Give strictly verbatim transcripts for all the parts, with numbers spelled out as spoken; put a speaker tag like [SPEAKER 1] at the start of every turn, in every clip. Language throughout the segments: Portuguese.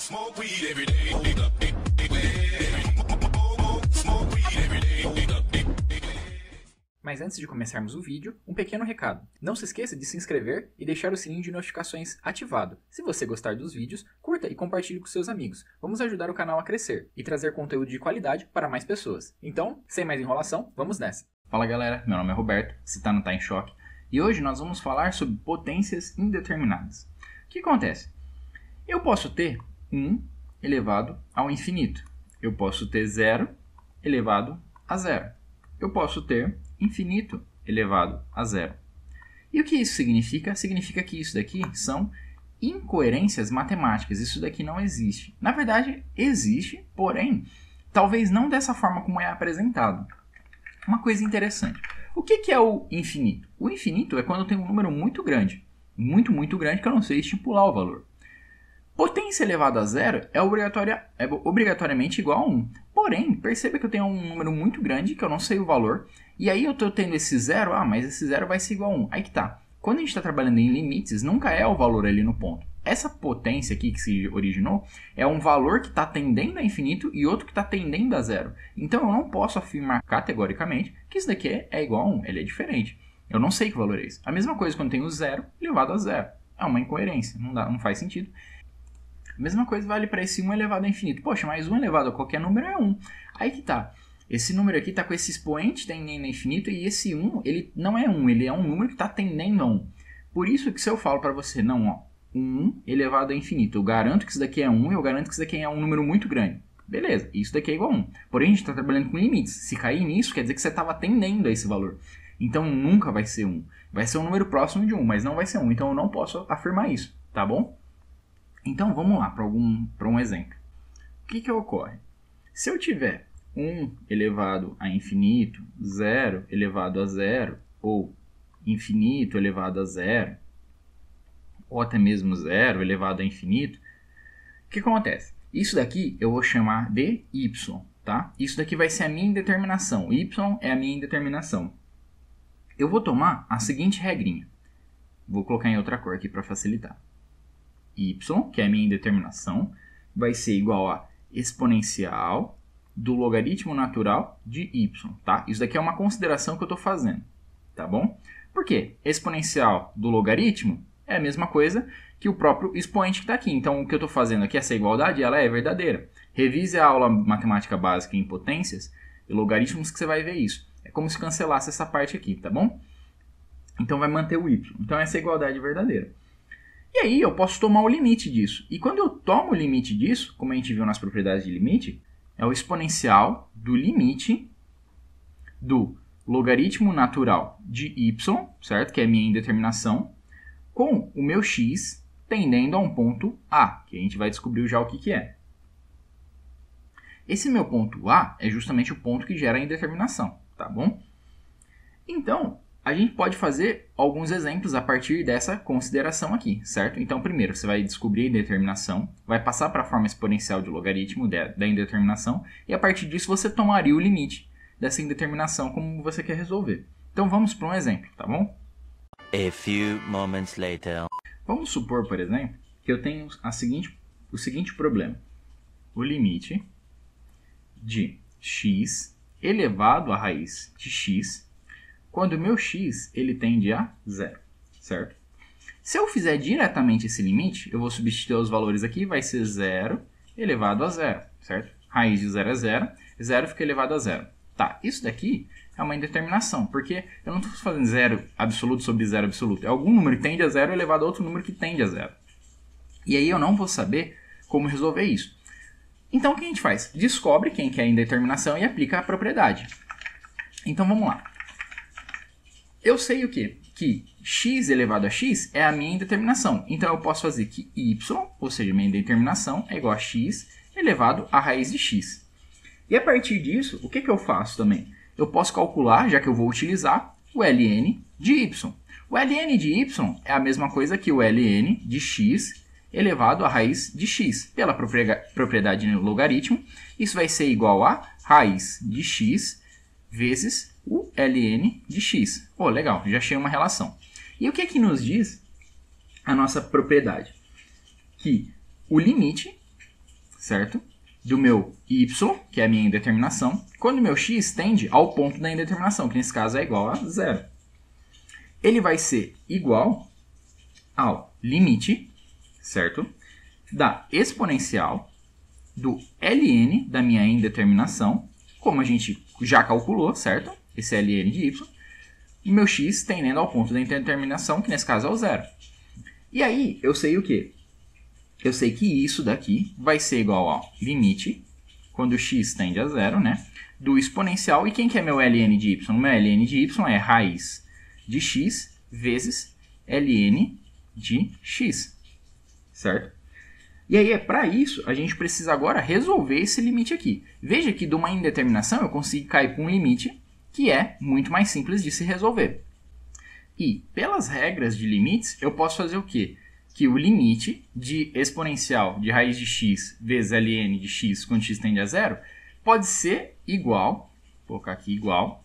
[SPEAKER 1] Smoke weed every day. Smoke weed every day.
[SPEAKER 2] Mas antes de começarmos o vídeo, um pequeno recado. Não se esqueça de se inscrever e deixar o sininho de notificações ativado. Se você gostar dos vídeos, curta e compartilhe com seus amigos. Vamos ajudar o canal a crescer e trazer conteúdo de qualidade para mais pessoas. Então, sem mais enrolação, vamos nessa.
[SPEAKER 3] Fala galera, meu nome é Roberto, se tá não tá em choque. E hoje nós vamos falar sobre potências indeterminadas. O que acontece? Eu posso ter um elevado ao infinito. Eu posso ter zero elevado a zero. Eu posso ter infinito elevado a zero. E o que isso significa? Significa que isso daqui são incoerências matemáticas. Isso daqui não existe. Na verdade, existe, porém, talvez não dessa forma como é apresentado. Uma coisa interessante. O que que é o infinito? O infinito é quando eu tenho um número muito grande. Muito, muito grande que eu não sei estipular o valor. Potência elevada a zero é, obrigatória, é obrigatoriamente igual a um. Porém, perceba que eu tenho um número muito grande que eu não sei o valor. E aí eu estou tendo esse zero, ah, mas esse zero vai ser igual a um. Aí que tá. Quando a gente está trabalhando em limites, nunca é o valor ali no ponto. Essa potência aqui que se originou é um valor que está tendendo a infinito e outro que está tendendo a zero. Então eu não posso afirmar categoricamente que isso daqui é igual a um. Ele é diferente. Eu não sei que valor é esse. A mesma coisa quando eu tenho zero elevado a zero. É uma incoerência. Não, dá, não faz sentido. A mesma coisa vale para esse um elevado a infinito. Poxa, mas um elevado a qualquer número é um. Aí que tá. Esse número aqui está com esse expoente tendendo a infinito e esse um, ele não é um, ele é um número que está tendendo a um. Por isso que se eu falo para você, não, ó, um elevado a infinito, eu garanto que isso daqui é um e eu garanto que isso daqui é um número muito grande. Beleza, isso daqui é igual a um. Porém, a gente está trabalhando com limites. Se cair nisso, quer dizer que você estava tendendo a esse valor. Então, nunca vai ser um. Vai ser um número próximo de um, mas não vai ser um. Então, eu não posso afirmar isso, tá bom? Então, vamos lá para algum, para um exemplo. O que que ocorre? Se eu tiver um elevado a infinito, zero elevado a zero, ou infinito elevado a zero, ou até mesmo zero elevado a infinito, o que acontece? Isso daqui eu vou chamar de y, tá? Isso daqui vai ser a minha indeterminação. Y é a minha indeterminação. Eu vou tomar a seguinte regrinha. Vou colocar em outra cor aqui para facilitar. Y, que é a minha indeterminação, vai ser igual a exponencial do logaritmo natural de y, tá? Isso daqui é uma consideração que eu estou fazendo, tá bom? Por quê? Exponencial do logaritmo é a mesma coisa que o próprio expoente que está aqui. Então, o que eu estou fazendo aqui, essa igualdade, ela é verdadeira. Revise a aula matemática básica em potências e logaritmos que você vai ver isso. É como se cancelasse essa parte aqui, tá bom? Então, vai manter o y. Então, essa é a igualdade verdadeira. E aí, eu posso tomar o limite disso. E quando eu tomo o limite disso, como a gente viu nas propriedades de limite, é o exponencial do limite do logaritmo natural de y, certo? Que é a minha indeterminação, com o meu x tendendo a um ponto A, que a gente vai descobrir já o que, que é. Esse meu ponto A é justamente o ponto que gera a indeterminação, tá bom? Então, a gente pode fazer alguns exemplos a partir dessa consideração aqui, certo? Então, primeiro, você vai descobrir a indeterminação, vai passar para a forma exponencial de logaritmo da indeterminação, e a partir disso você tomaria o limite dessa indeterminação como você quer resolver. Então, vamos para um exemplo, tá bom?
[SPEAKER 4] A few moments later.
[SPEAKER 3] Vamos supor, por exemplo, que eu tenho a seguinte, o seguinte problema. O limite de x elevado à raiz de x quando o meu x ele tende a zero, certo? Se eu fizer diretamente esse limite, eu vou substituir os valores aqui, vai ser zero elevado a zero, certo? Raiz de zero é zero, zero fica elevado a zero. Tá, isso daqui é uma indeterminação, porque eu não estou fazendo zero absoluto sobre zero absoluto. É algum número que tende a zero elevado a outro número que tende a zero. E aí eu não vou saber como resolver isso. Então o que a gente faz? Descobre quem que é a indeterminação e aplica a propriedade. Então vamos lá. Eu sei o quê? Que x elevado a x é a minha indeterminação. Então, eu posso fazer que y, ou seja, minha indeterminação, é igual a x elevado à raiz de x. E a partir disso, o que, que eu faço também? Eu posso calcular, já que eu vou utilizar, o ln de y. O ln de y é a mesma coisa que o ln de x elevado à raiz de x. Pela propriedade no logaritmo, isso vai ser igual a raiz de x vezes o ln de x. Pô, legal, já achei uma relação. E o que é que nos diz a nossa propriedade? Que o limite certo? Do meu y, que é a minha indeterminação, quando o meu x tende ao ponto da indeterminação, que nesse caso é igual a zero. Ele vai ser igual ao limite, certo? Da exponencial do ln da minha indeterminação, como a gente já calculou, certo? Esse ln de y, e meu x tendendo ao ponto da indeterminação, que nesse caso é o zero. E aí, eu sei o quê? Eu sei que isso daqui vai ser igual ao limite, quando o x tende a zero, né? Do exponencial, e quem que é meu ln de y? Meu ln de y é raiz de x vezes ln de x, certo? E aí, é para isso, a gente precisa agora resolver esse limite aqui. Veja que de uma indeterminação eu consigo cair para um limite que é muito mais simples de se resolver. E, pelas regras de limites, eu posso fazer o quê? Que o limite de exponencial de raiz de x vezes ln de x quando x tende a zero pode ser igual, vou colocar aqui igual,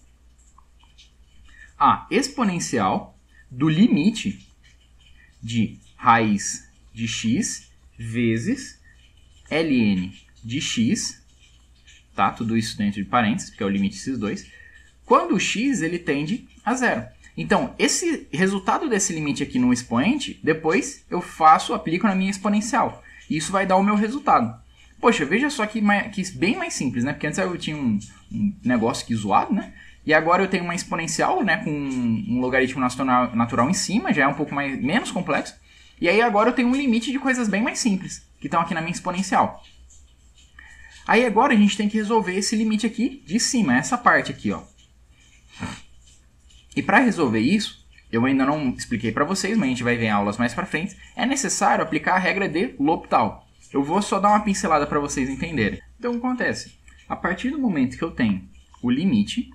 [SPEAKER 3] a exponencial do limite de raiz de x vezes ln de x, tá? Tudo isso dentro de parênteses, porque é o limite desses dois, quando o x ele tende a zero. Então, esse resultado desse limite aqui no expoente, depois eu faço, aplico na minha exponencial. E isso vai dar o meu resultado. Poxa, veja só que, mais, que bem mais simples, né? Porque antes eu tinha um, um negócio aqui zoado, né? E agora eu tenho uma exponencial, né? Com um logaritmo natural, natural em cima, já é um pouco mais, menos complexo. E aí agora eu tenho um limite de coisas bem mais simples, que estão aqui na minha exponencial. Aí agora a gente tem que resolver esse limite aqui de cima, essa parte aqui, ó. E para resolver isso, eu ainda não expliquei para vocês, mas a gente vai ver em aulas mais para frente, é necessário aplicar a regra de L'Hopital. Eu vou só dar uma pincelada para vocês entenderem. Então, o que acontece? A partir do momento que eu tenho o limite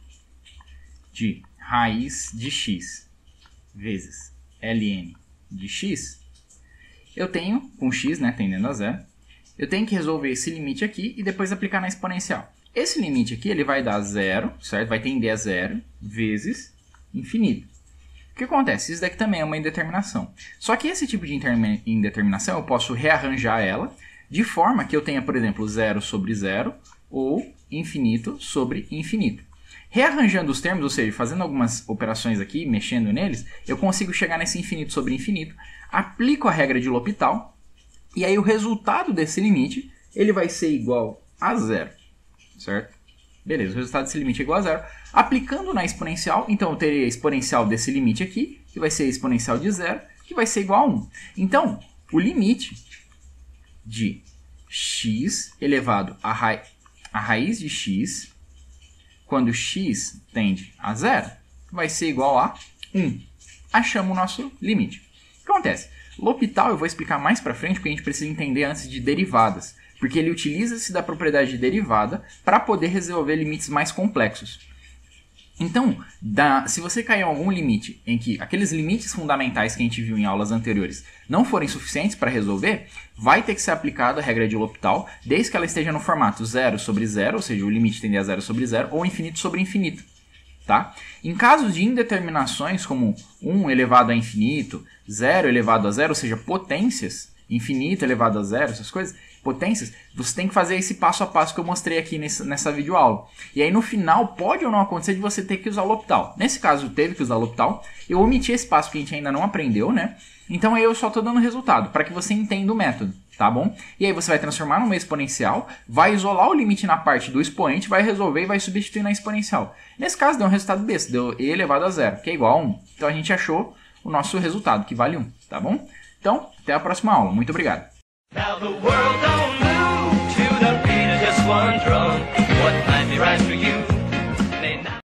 [SPEAKER 3] de raiz de x vezes ln de x, eu tenho, com x, né, tendendo a zero, eu tenho que resolver esse limite aqui e depois aplicar na exponencial. Esse limite aqui ele vai dar zero, certo? Vai tender a zero vezes infinito. O que acontece? Isso daqui também é uma indeterminação. Só que esse tipo de indeterminação eu posso rearranjar ela de forma que eu tenha, por exemplo, zero sobre zero ou infinito sobre infinito. Rearranjando os termos, ou seja, fazendo algumas operações aqui, mexendo neles, eu consigo chegar nesse infinito sobre infinito, aplico a regra de L'Hopital e aí o resultado desse limite ele vai ser igual a zero, certo? Beleza, o resultado desse limite é igual a zero. Aplicando na exponencial, então eu teria a exponencial desse limite aqui, que vai ser a exponencial de zero, que vai ser igual a um. Então, o limite de x elevado a, ra a raiz de x, quando x tende a zero, vai ser igual a um. Achamos o nosso limite. O que acontece? L'Hopital eu vou explicar mais para frente, porque a gente precisa entender antes de derivadas. Porque ele utiliza-se da propriedade de derivada para poder resolver limites mais complexos. Então, da, se você cair em algum limite em que aqueles limites fundamentais que a gente viu em aulas anteriores não forem suficientes para resolver, vai ter que ser aplicada a regra de L'Hopital, desde que ela esteja no formato zero sobre zero, ou seja, o limite tende a zero sobre zero, ou infinito sobre infinito. Tá? Em casos de indeterminações como um elevado a infinito, zero elevado a zero, ou seja, potências, infinito elevado a zero, essas coisas, potências, você tem que fazer esse passo a passo que eu mostrei aqui nessa, nessa videoaula. E aí no final pode ou não acontecer de você ter que usar o L'Hopital. Nesse caso teve que usar o L'Hopital. Eu omiti esse passo que a gente ainda não aprendeu, né? Então aí eu só estou dando resultado, para que você entenda o método, tá bom? E aí você vai transformar numa exponencial, vai isolar o limite na parte do expoente, vai resolver e vai substituir na exponencial. Nesse caso deu um resultado desse, deu e elevado a zero, que é igual a um. Então a gente achou o nosso resultado, que vale um, tá bom? Então, até a próxima aula. Muito obrigado.
[SPEAKER 5] Now the world don't